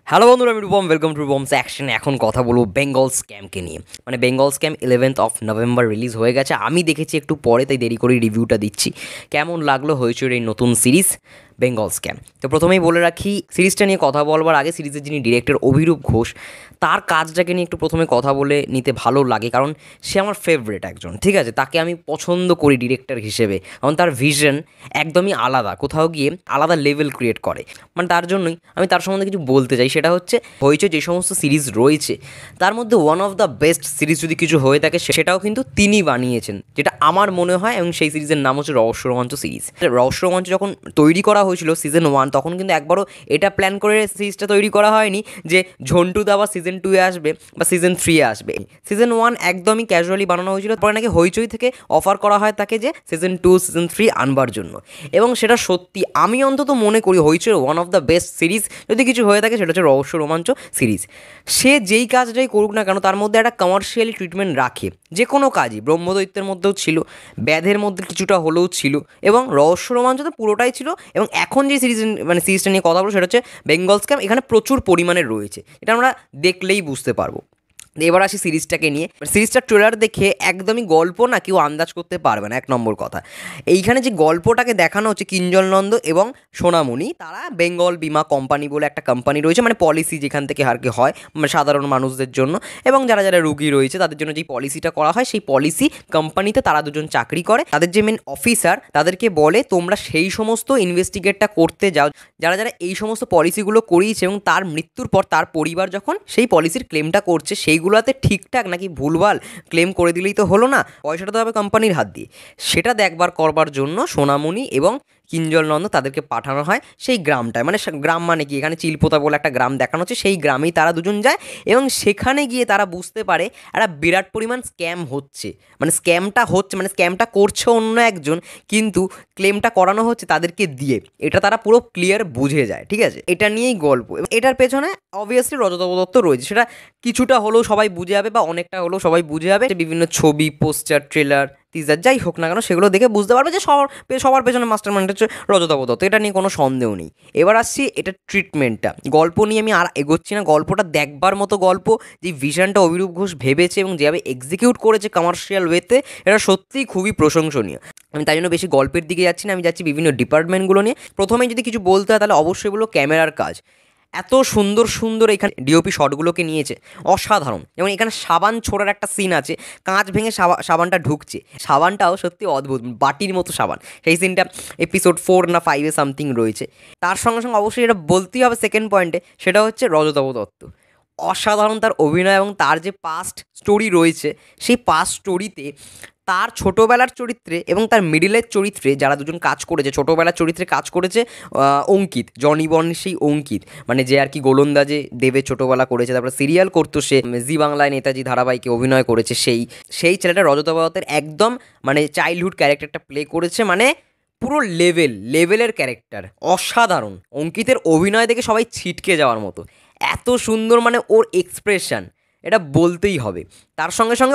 Hello বন্ধুরা, আমি Rupam. Welcome to Rupam's action. এখন কথা বলবো বেঙ্গল স্ক্যামকে নিয়ে। মানে Bengal scam 11th of November release হয়ে গেছে। আমি দেখেছি একটু পরে, তাই দেরি করে রিভিউটা দিচ্ছি। কেমন লাগলো হইচইয়ের এই নতুন সিরিজ বেঙ্গল স্ক্যাম? তো প্রথমেই বলে রাখি, সিরিজটা নিয়ে কথা বলবার আগে সিরিজের যিনি ডিরেক্টর অভিরূপ ঘোষ, তার কাজটাকে নিয়ে একটু প্রথমে কথা বলে নিতে ভালো লাগে, কারণ সে আমার ফেভারিট একজন। ঠিক আছে, তাকে আমি পছন্দ করি ডিরেক্টর হিসেবে, কারণ তার ভিশন একদমই আলাদা, কোথাও গিয়ে আলাদা লেভেল ক্রিয়েট করে। মানে তার জন্যই আমি তার সম্বন্ধে কিছু বলতে চাই। সেটা হচ্ছে, হইচই যে সমস্ত সিরিজ রয়েছে তার মধ্যে one of the best series যদি কিছু হয়ে থাকে সেটাও কিন্তু তিনি বানিয়েছেন, যেটা আমার মনে হয়। এবং সেই সিরিজের নাম হচ্ছে রহস্য রোমাঞ্চ সিরিজ। রহস্য রোমাঞ্চ যখন তৈরি করা হয়েছিল সিজন 1, তখন কিন্তু একবারও এটা প্ল্যান করে সিরিজটা তৈরি করা হয়নি যে ঝন্টু দা বা সিজন 2 এ আসবে বা সিজন 3 এ আসবে। সিজন 1 একদমই ক্যাজুয়ালি বানানো হয়েছিল। পরে নাকি হইচই থেকে অফার করা হয় তাকে যে সিজন 2 সিজন 3 আনবার জন্য, এবং সেটা সত্যি আমি অন্তত মনে করি হইচইয়ের one of the best series যদি কিছু হয়ে থাকে সেটা হচ্ছে রহস্য রোমাঞ্চ সিরিজ। সে যেই কাজটাই করুক না কেন তার মধ্যে একটা কমার্শিয়ালি ট্রিটমেন্ট রাখে। যে কোনো কাজই, ব্রহ্মদৈত্যের মধ্যেও ছিল, ব্যাধের মধ্যে কিছুটা হলেও ছিল, এবং রহস্য রোমাঞ্চ তো পুরোটাই ছিল। এবং এখন যে সিরিজটা নিয়ে কথা বলবো সেটা হচ্ছে বেঙ্গল স্ক্যাম। এখানে প্রচুর পরিমাণে রয়েছে, এটা আমরা দেখলেই বুঝতে পারবো। এবার আসি সিরিজটাকে নিয়ে। সিরিজটার ট্রেলার দেখে একদমই গল্প না কেউ আন্দাজ করতে পারবে না, এক নম্বর কথা। এইখানে যে গল্পটাকে দেখানো হচ্ছে, কিঞ্জল নন্দ এবং সোনামণি, তারা বেঙ্গল বিমা কোম্পানি বলে একটা কোম্পানি রয়েছে, মানে পলিসি যেখান থেকে আর কি হয় মানে সাধারণ মানুষদের জন্য, এবং যারা যারা রুগী রয়েছে তাদের জন্য যেই পলিসিটা করা হয়, সেই পলিসি কোম্পানিতে তারা দুজন চাকরি করে। তাদের যে মেন অফিসার তাদেরকে বলে তোমরা সেই সমস্ত ইনভেস্টিগেটটা করতে যাও যারা যারা এই সমস্ত পলিসিগুলো করিয়েছে, এবং তার মৃত্যুর পর তার পরিবার যখন সেই পলিসির ক্লেমটা করছে সেইগুলোতে ঠিকঠাক নাকি ভুলভাল ক্লেম করে দিলেই তো হলো না, পয়সাটা তো হবে কোম্পানির হাত দিয়ে। সেটা দেখবার করবার জন্য সোনামণি এবং কিঞ্জল নন্দ তাদেরকে পাঠানো হয় সেই গ্রামটায়। মানে গ্রাম মানে কি, এখানে চিলপোতা বলে একটা গ্রাম দেখানো হচ্ছে, সেই গ্রামেই তারা দুজন যায়। এবং সেখানে গিয়ে তারা বুঝতে পারে একটা বিরাট পরিমাণ স্ক্যাম হচ্ছে। মানে স্ক্যামটা করছে অন্য একজন, কিন্তু ক্লেমটা করানো হচ্ছে তাদেরকে দিয়ে। এটা তারা পুরো ক্লিয়ার বুঝে যায়। ঠিক আছে, এটা নিয়েই গল্প। এটার পেছনে অবভিয়াসলি রজতাভ দত্ত রয়েছে, সেটা কিছুটা হলেও সবাই বুঝে যাবে, বা অনেকটা হলেও সবাই বুঝে যাবে। বিভিন্ন ছবি, পোস্টার, ট্রেলার, টিজার যাই হোক না কেন সেগুলো দেখে বুঝতে পারবে যে সবার পেছনে মাস্টার মাইন্ড হচ্ছে রজতাভ দত্ত। এটা নিয়ে কোনো সন্দেহ নেই। এবার আসছি এটা ট্রিটমেন্টটা। গল্প নিয়ে আমি আর এগোচ্ছি না। গল্পটা দেখবার মতো গল্প। যে ভিশনটা অভিরূপ ঘোষ ভেবেছে এবং যেভাবে এক্সিকিউট করেছে কমার্শিয়াল ওয়েতে, এটা সত্যিই খুবই প্রশংসনীয়। আমি তাই জন্য বেশি গল্পের দিকে যাচ্ছি না, আমি যাচ্ছি বিভিন্ন ডিপার্টমেন্টগুলো নিয়ে। প্রথমে যদি কিছু বলতে হয় তাহলে অবশ্যই বলো ক্যামেরার কাজ। এত সুন্দর সুন্দর এখানে ডিওপি শটগুলোকে নিয়েছে, অসাধারণ। যেমন এখানে সাবান ছোড়ার একটা সিন আছে, কাঁচ ভেঙে সাবানটা ঢুকছে, সাবানটাও সত্যি অদ্ভুত, বাটির মতো সাবান। সেই সিনটা এপিসোড 4 না 5 সামথিং রয়েছে। তার সঙ্গে সঙ্গে অবশ্যই এটা বলতেই হবে সেকেন্ড পয়েন্টে, সেটা হচ্ছে রজতাভ দত্ত। অসাধারণ তার অভিনয়, এবং তার যে পাস্ট স্টোরি রয়েছে সেই পাস্ট স্টোরিতে তার ছোটোবেলার চরিত্রে এবং তার মিডিলের চরিত্রে যারা দুজন কাজ করেছে, ছোটোবেলার চরিত্রে কাজ করেছে অঙ্কিত, জনি বর্ণের সেই অঙ্কিত, মানে যে আর কি গোলন্দাজে দেবে ছোটোবেলা করেছে, তারপরে সিরিয়াল করতো সে, জি বাংলায় নেতাজি ধারাবাহিকে অভিনয় করেছে, সেই ছেলেটা রজতাভ দত্তের একদম মানে চাইল্ডহুড ক্যারেক্টারটা প্লে করেছে। মানে পুরো লেভেলের ক্যারেক্টার, অসাধারণ। অঙ্কিতের অভিনয় দেখে সবাই ছিটকে যাওয়ার মতো, এত সুন্দর, মানে ওর এক্সপ্রেশন, এটা বলতেই হবে। তার সঙ্গে সঙ্গে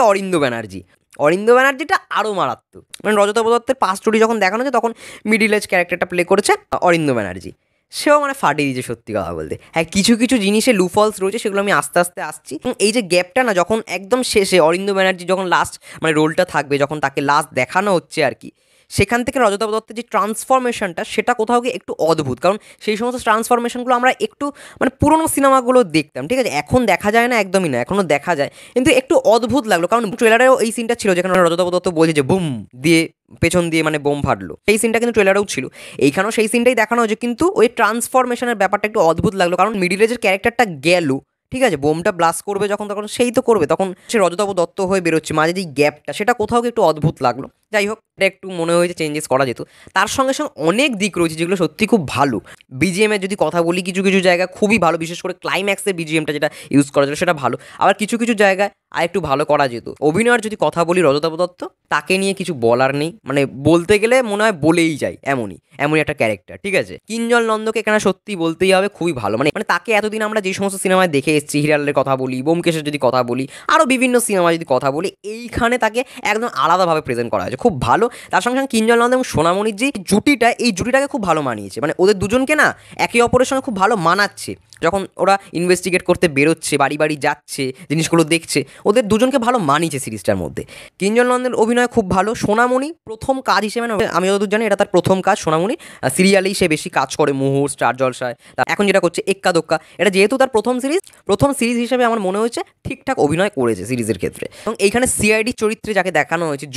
অরিন্দ্য ব্যানার্জিটা আরও মারাত্মক। মানে রজতাভ দত্তের পাস্ট স্টোরি যখন দেখানো হচ্ছে তখন মিডিল এজ ক্যারেক্টারটা প্লে করেছে অরিন্দ্য ব্যানার্জি, সেও মানে ফাটিয়ে দিয়েছে সত্যি কথা বলতে। হ্যাঁ, কিছু কিছু জিনিসে লুফলস রয়েছে, সেগুলো আমি আস্তে আস্তে আসছি। এই যে গ্যাপটা না, যখন একদম শেষে অরিন্দ্য ব্যানার্জি যখন লাস্ট মানে রোলটা থাকবে, যখন তাকে লাস্ট দেখানো হচ্ছে আর কি, সেখান থেকে রজতাভ দত্তের যে ট্রান্সফরমেশনটা সেটা কোথাও গিয়ে একটু অদ্ভুত। কারণ সেই সমস্ত ট্রান্সফরমেশনগুলো আমরা একটু মানে পুরোনো সিনেমাগুলো দেখতাম, ঠিক আছে, এখন দেখা যায় না, একদমই না, এখনও দেখা যায়, কিন্তু একটু অদ্ভুত লাগলো। কারণ ট্রেলারেও এই সিনটা ছিল যেখানে রজতাভ দত্ত বলছে যে বুম দিয়ে পেছন দিয়ে মানে বোম ফাটলো, সেই সিনটা কিন্তু ট্রেলারেও ছিল, এইখানেও সেই সিনটাই দেখানো হয়েছে। কিন্তু ওই ট্রান্সফরমেশনের ব্যাপারটা একটু অদ্ভুত লাগলো, কারণ মিডিল এজের ক্যারেক্টারটা গেল, ঠিক আছে, বোমটা ব্লাস্ট করবে যখন তখন সেই তো করবে, তখন সে রজতাভ দত্ত হয়ে বেরোচ্ছে, মাঝে যে গ্যাপটা সেটা কোথাও একটু অদ্ভুত লাগলো। যাই হোক, এটা একটু মনে হয়েছে চেঞ্জেস করা যেত। তার সঙ্গে সঙ্গে অনেক দিক রয়েছে যেগুলো সত্যি খুব ভালো। বিজিএমের যদি কথা বলি, কিছু কিছু জায়গা খুবই ভালো, বিশেষ করে ক্লাইম্যাক্সের বিজিএমটা যেটা ইউজ করা যেত সেটা ভালো, আবার কিছু কিছু জায়গায় আর একটু ভালো করা যেত। অভিনয়ের যদি কথা বলি, রজতাভ দত্ত, তাকে নিয়ে কিছু বলার নেই, মানে বলতে গেলে মনে হয় বলেই যায়, এমনই একটা ক্যারেক্টার। ঠিক আছে, কিঞ্জল নন্দকে এখানে সত্যি বলতেই হবে খুবই ভালো। মানে তাকে এতদিন আমরা যে সমস্ত সিনেমায় দেখে এসেছি, হিরালের কথা বলি, ব্যোমকেশের যদি কথা বলি, আরও বিভিন্ন সিনেমায় যদি কথা বলি, এইখানে তাকে একদম আলাদাভাবে প্রেজেন্ট করা হয়েছে, খুব ভালো। তার সঙ্গে সঙ্গে কিঞ্জল নন্দ এবং সোনামণির যে জুটিটা, এই জুটিটাকে খুব ভালো মানিয়েছে। মানে ওদের দুজনকে না একে অপরের সঙ্গে খুব ভালো মানাচ্ছে। যখন ওরা ইনভেস্টিগেট করতে বেরোচ্ছে, বাড়ি বাড়ি যাচ্ছে, জিনিসগুলো দেখছে, ওদের দুজনকে ভালো মানিয়েছে সিরিজটার মধ্যে। কিঞ্জল নন্দের অভিনয় খুব ভালো। সোনামণি প্রথম কাজ হিসেবে না, আমি যতদূর জানি এটা তার প্রথম কাজ। সোনামণি সিরিয়ালেই সে বেশি কাজ করে, মুহুর, স্টার জলসায়, এখন যেটা করছে এক্কা দোক্কা, এটা যেহেতু তার প্রথম সিরিজ হিসেবে আমার মনে হয়েছে ঠিকঠাক অভিনয় করেছে সিরিজের ক্ষেত্রে। এবং এইখানে সিআইডি চরিত্রে যাকে দেখানো হয়েছে,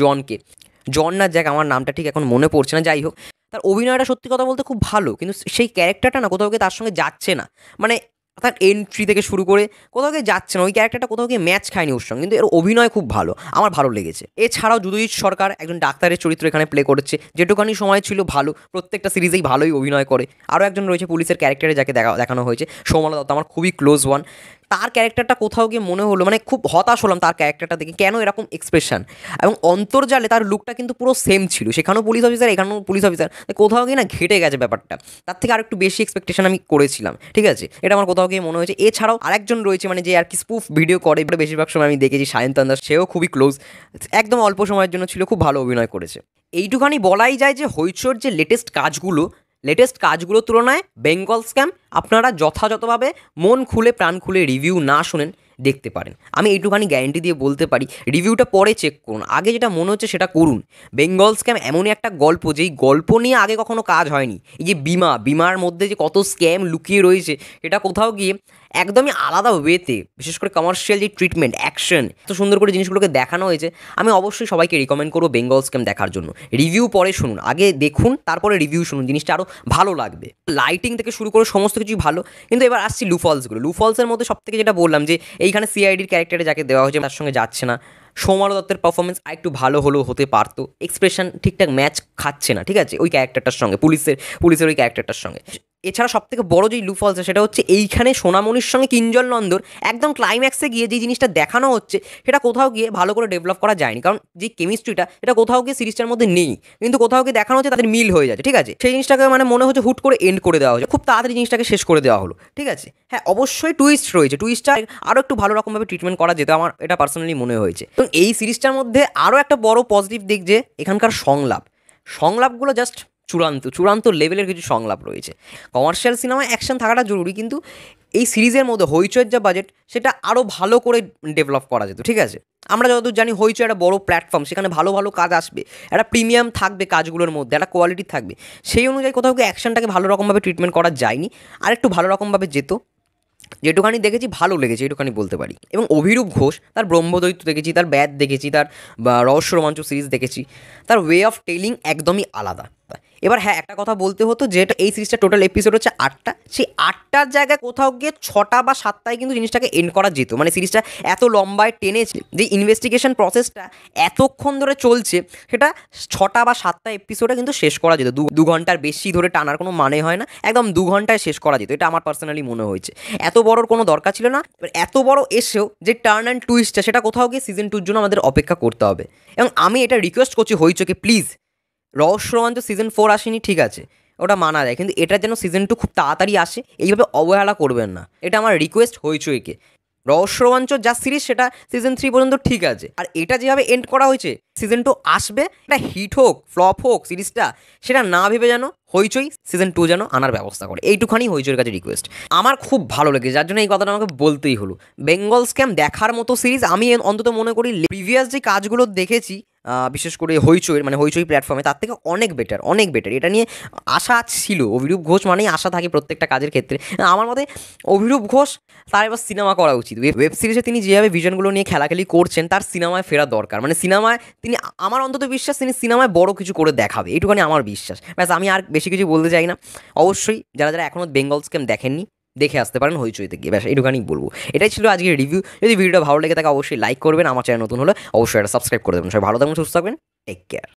জন না জ্যাক, আমার নামটা ঠিক এখন মনে পড়ছে না, যাই হোক, তার অভিনয়টা সত্যি কথা বলতে খুব ভালো, কিন্তু সেই ক্যারেক্টারটা না কোথাও গিয়ে তার সঙ্গে যাচ্ছে না। মানে তার এন্ট্রি থেকে শুরু করে কোথাও গিয়ে যাচ্ছে না, ওই ক্যারেক্টারটা কোথাও গিয়ে ম্যাচ খায়নি ওর সঙ্গে, কিন্তু এর অভিনয় খুব ভালো, আমার ভালো লেগেছে। এছাড়াও যুধজিৎ সরকার একজন ডাক্তারের চরিত্র এখানে প্লে করেছে, যেটুকানি সময় ছিল ভালো, প্রত্যেকটা সিরিজেই ভালোই অভিনয় করে। আরও একজন রয়েছে পুলিশের ক্যারেক্টারে যাকে দেখানো হয়েছে, সৌমালা দত্ত, আমার খুবই ক্লোজ ওয়ান। তার ক্যারেক্টারটা কোথাও গিয়ে মনে হলো, মানে খুব হতাশ হলাম তার ক্যারেক্টারটা দেখে, কেন এরকম এক্সপ্রেশন। এবং অন্তর্জালে তার লুকটা কিন্তু পুরো সেম ছিল, সেখানেও পুলিশ অফিসার, এখানেও পুলিশ অফিসার, কোথাও গিয়ে না ঘেটে গেছে ব্যাপারটা, তার থেকে আর একটু বেশি এক্সপেকটেশন আমি করেছিলাম, ঠিক আছে, এটা আমার কোথাও গিয়ে মনে হয়েছে। এছাড়াও আরেকজন রয়েছে, মানে যে আর কি স্পুফ ভিডিও করে, বেশিরভাগ সময় আমি দেখেছি, সায়ন্তন দাস, সেও খুবই ক্লোজ, একদম অল্প সময়ের জন্য ছিল, খুব ভালো অভিনয় করেছে। এইটুখানি বলাই যায় যে হইচইর যে লেটেস্ট কাজগুলোর তুলনায় বেঙ্গল স্ক্যাম আপনারা যথাযথভাবে মন খুলে প্রাণ খুলে রিভিউ না শোনেন দেখতে পারেন। আমি এইটুখানি গ্যারেন্টি দিয়ে বলতে পারি, রিভিউটা পরে চেক করুন, আগে যেটা মনে হচ্ছে সেটা করুন। বেঙ্গল স্ক্যাম এমনই একটা গল্প, যেই গল্প নিয়ে আগে কখনো কাজ হয়নি। এই যে বিমার মধ্যে যে কত স্ক্যাম লুকিয়ে রয়েছে, এটা কোথাও গিয়ে একদমই আলাদা ওয়েতে, বিশেষ করে কমার্শিয়াল যে ট্রিটমেন্ট, অ্যাকশন, এত সুন্দর করে জিনিসগুলোকে দেখানো হয়েছে। আমি অবশ্যই সবাইকে রিকমেন্ড করবো বেঙ্গল স্ক্যাম দেখার জন্য। রিভিউ পরে শুনুন, আগে দেখুন তারপরে রিভিউ শুনুন, জিনিসটা আরও ভালো লাগবে। লাইটিং থেকে শুরু করে সমস্ত কিছুই ভালো। কিন্তু এবার আসছি লুফলসের মধ্যে সব থেকে যেটা বললাম, যে এইখানে সিআইডির ক্যারেক্টারে যাকে দেওয়া হয়েছে তার সঙ্গে যাচ্ছে না। সৌমালা দত্তের পারফরমেন্স আরেকটু ভালো হলেও হতে পারতো, এক্সপ্রেশন ঠিকঠাক ম্যাচ খাচ্ছে না, ঠিক আছে, ওই ক্যারেক্টারটার সঙ্গে, পুলিশের ওই ক্যারেক্টারটার সঙ্গে। এছাড়া সব থেকে বড় যেই লুফলস, সেটা হচ্ছে এইখানে সোনামণির সঙ্গে কিঞ্জল নন্দর একদম ক্লাইম্যাক্সে গিয়ে যে জিনিসটা দেখানো হচ্ছে, সেটা কোথাও গিয়ে ভালো করে ডেভেলপ করা যায়নি। কারণ যে কেমিস্ট্রিটা, এটা কোথাও গিয়ে সিরিজটার মধ্যে নেই, কিন্তু কোথাও গিয়ে দেখানো হচ্ছে তাদের মিল হয়ে যাচ্ছে, ঠিক আছে, সেই জিনিসটাকে মানে মনে হচ্ছে হুট করে এন্ড করে দেওয়া হয়েছে, খুব তাড়াতাড়ি জিনিসটাকে শেষ করে দেওয়া হলো, ঠিক আছে। হ্যাঁ, অবশ্যই টুইস্ট রয়েছে, টুইস্টটা আরও একটু ভালো রকমভাবে ট্রিটমেন্ট করা যেত, আমার এটা পার্সোনালি মনে হয়েছে। এবং এই সিরিজটার মধ্যে আরও একটা বড় পজিটিভ দিক, যে এখানকার সংলাপগুলো জাস্ট চূড়ান্ত লেভেলের কিছু সংলাপ রয়েছে। কমার্শিয়াল সিনেমায় অ্যাকশন থাকাটা জরুরি, কিন্তু এই সিরিজের মধ্যে হইচইয়ের যা বাজেট, সেটা আরও ভালো করে ডেভেলপ করা যেত, ঠিক আছে। আমরা যতদূর জানি হইচই একটা বড় প্ল্যাটফর্ম, সেখানে ভালো ভালো কাজ আসবে, একটা প্রিমিয়াম থাকবে কাজগুলোর মধ্যে, একটা কোয়ালিটি থাকবে, সেই অনুযায়ী কোথাও গিয়ে অ্যাকশনটাকে ভালো রকমভাবে ট্রিটমেন্ট করা যায়নি, আর একটু ভালো রকমভাবে যেত। যেটুখানি দেখেছি ভালো লেগেছে, এটুখানি বলতে পারি। এবং অভিরূপ ঘোষ, তার ব্রহ্মদৈত্য দেখেছি, তার ব্যাদ দেখেছি, তার রহস্য রোমাঞ্চ সিরিজ দেখেছি, তার ওয়ে অফ টেলিং একদমই আলাদা। এবার হ্যাঁ, একটা কথা বলতে হতো, যে এই সিরিজটা টোটাল এপিসোড হচ্ছে 8টা, সেই 8টার জায়গায় কোথাও গিয়ে 6টা বা 7টায় কিন্তু জিনিসটাকে এন্ড করা যেত। মানে সিরিজটা এত লম্বায় টেনেছে, যে ইনভেস্টিগেশন প্রসেসটা এতক্ষণ ধরে চলছে, সেটা 6টা বা 7টা এপিসোডে কিন্তু শেষ করা যেত। 2 ঘন্টার বেশি ধরে টানার কোনো মানে হয় না, একদম 2 ঘন্টায় শেষ করা যেত, এটা আমার পার্সোনালি মনে হয়েছে। এত বড়োর কোনো দরকার ছিল না। এত বড় এসেও যে টার্ন অ্যান্ড টুইস্টটা, সেটা কোথাও গিয়ে সিজন 2-র জন্য আমাদের অপেক্ষা করতে হবে। এবং আমি এটা রিকোয়েস্ট করছি হইচইকে, প্লিজ, রহস্য রোমাঞ্চ সিজন 4 আসেনি, ঠিক আছে, ওটা মানা যায়, কিন্তু এটা যেন সিজন 2 খুব তাড়াতাড়ি আসে, এইভাবে অবহেলা করবেন না, এটা আমার রিকোয়েস্ট হইচইকে। রহস্য রোমাঞ্চ যা সিরিজ, সেটা সিজন 3 পর্যন্ত ঠিক আছে, আর এটা যেভাবে এন্ড করা হয়েছে, সিজন 2 আসবে, এটা হিট হোক ফ্লপ হোক সিরিজটা, সেটা না ভেবে যেন হইচই সিজন 2 যেন আনার ব্যবস্থা করে, এইটুখানি হইচইয়ের কাছে রিকোয়েস্ট। আমার খুব ভালো লেগেছে, যার জন্য এই কথাটা আমাকে বলতেই হলো। বেঙ্গল স্ক্যাম দেখার মতো সিরিজ আমি অন্তত মনে করি প্রিভিয়াস যে কাজগুলো দেখেছি, বিশেষ করে হইচই প্ল্যাটফর্মে, তার থেকে অনেক বেটার। এটা নিয়ে আশা ছিল, অভিরূপ ঘোষ মানেই আশা থাকে প্রত্যেকটা কাজের ক্ষেত্রে। আমার মতে অভিরূপ ঘোষ, তার এবার সিনেমা করা উচিত। ওয়েব সিরিজে তিনি যেভাবে ভিশনগুলো নিয়ে খেলাখেলি করছেন, তার সিনেমায় ফেরা দরকার। মানে সিনেমায় তিনি, আমার অন্তত বিশ্বাস, তিনি সিনেমায় বড় কিছু করে দেখাবে, এইটুখানি আমার বিশ্বাস। ব্যাস, আমি আর বেশি কিছু বলতে চাই না। অবশ্যই যারা এখনও বেঙ্গল স্ক্যাম দেখেননি, দেখে আসতে পারেন হইচইতে গিয়ে, ব্যাস এইটুখানি বলবো। এটাই ছিল আজকের রিভিউ। যদি ভিডিওটা ভালো লেগে থাকে অবশ্যই লাইক করবেন, আমার চ্যানেল নতুন হলে অবশ্যই এটা সাবস্ক্রাইব করে দেবেন। সবাই ভালো থাকবেন, সুস্থ থাকবেন, টেক কেয়ার।